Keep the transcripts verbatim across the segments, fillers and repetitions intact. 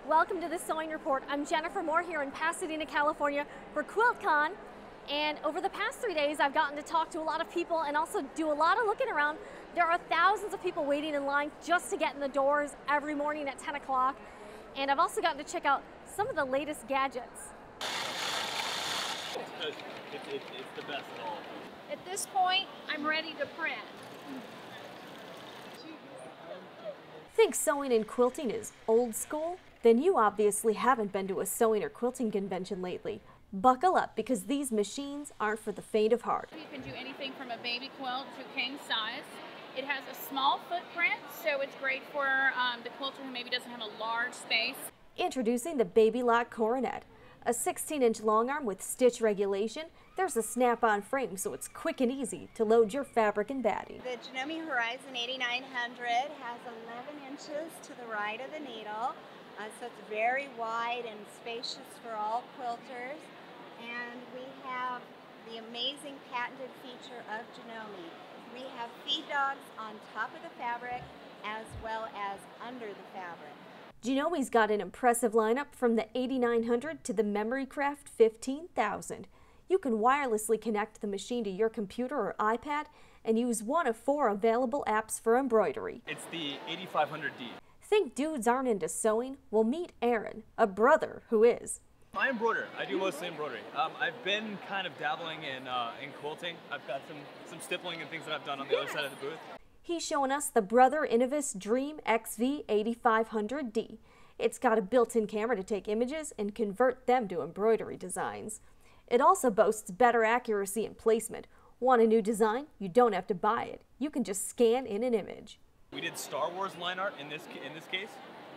Welcome to the Sewing Report. I'm Jennifer Moore here in Pasadena, California for QuiltCon. And over the past three days, I've gotten to talk to a lot of people and also do a lot of looking around. There are thousands of people waiting in line just to get in the doors every morning at ten o'clock. And I've also gotten to check out some of the latest gadgets. It's, it's, it's, it's the best of all. At this point, I'm ready to print. Think sewing and quilting is old school? Then you obviously haven't been to a sewing or quilting convention lately. Buckle up, because these machines aren't for the faint of heart. You can do anything from a baby quilt to king size. It has a small footprint, so it's great for um, the quilter who maybe doesn't have a large space. Introducing the Baby Lock Coronet, a sixteen inch long arm with stitch regulation. There's a snap-on frame, so it's quick and easy to load your fabric and batting. The Janome Horizon eighty-nine hundred has eleven inches to the right of the needle, uh, so it's very wide and spacious for all quilters. And we have the amazing patented feature of Janome. We have feed dogs on top of the fabric as well as under the fabric. Janome's got an impressive lineup from the eighty-nine hundred to the Memorycraft fifteen thousand. You can wirelessly connect the machine to your computer or iPad and use one of four available apps for embroidery. It's the eighty-five hundred D. Think dudes aren't into sewing? Well, meet Aaron, a brother who is. I embroider. I do mostly embroidery. Um, I've been kind of dabbling in uh, in quilting. I've got some, some stippling and things that I've done on the other side of the booth. He's showing us the Brother Innovis Dream X V eighty-five hundred D. It's got a built-in camera to take images and convert them to embroidery designs. It also boasts better accuracy and placement. Want a new design? You don't have to buy it. You can just scan in an image. We did Star Wars line art in this in this case.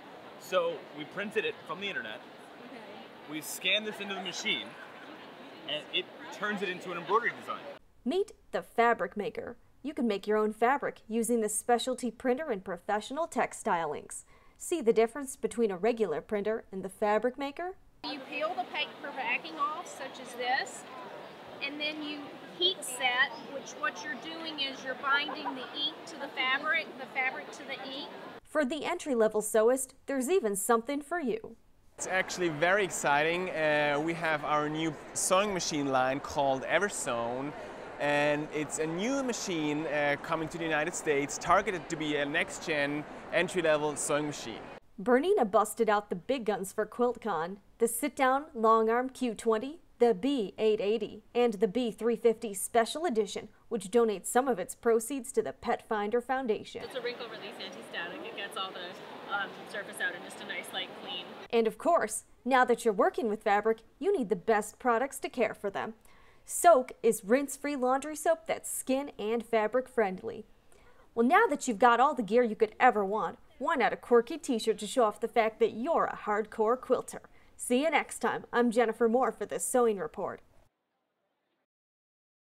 So we printed it from the internet. Okay. We scan this into the machine, and it turns it into an embroidery design. Meet the Fabric Maker. You can make your own fabric using the specialty printer and professional textile inks. See the difference between a regular printer and the Fabric Maker? You peel the paper backing off, such as this, and then you heat set, which what you're doing is you're binding the ink to the fabric, the fabric to the ink. For the entry-level sewist, there's even something for you. It's actually very exciting. Uh, we have our new sewing machine line called Everzone, and it's a new machine uh, coming to the United States, targeted to be a next-gen entry-level sewing machine. Bernina busted out the big guns for QuiltCon, the sit-down long-arm Q twenty, the B eight eighty, and the B three fifty Special Edition, which donates some of its proceeds to the Pet Finder Foundation. It's a wrinkle release anti-static. It gets all the um, surface out in just a nice light clean. And of course, now that you're working with fabric, you need the best products to care for them. Soak is rinse-free laundry soap that's skin and fabric friendly. Well, now that you've got all the gear you could ever want, why not a quirky t-shirt to show off the fact that you're a hardcore quilter? See you next time. I'm Jennifer Moore for the Sewing Report.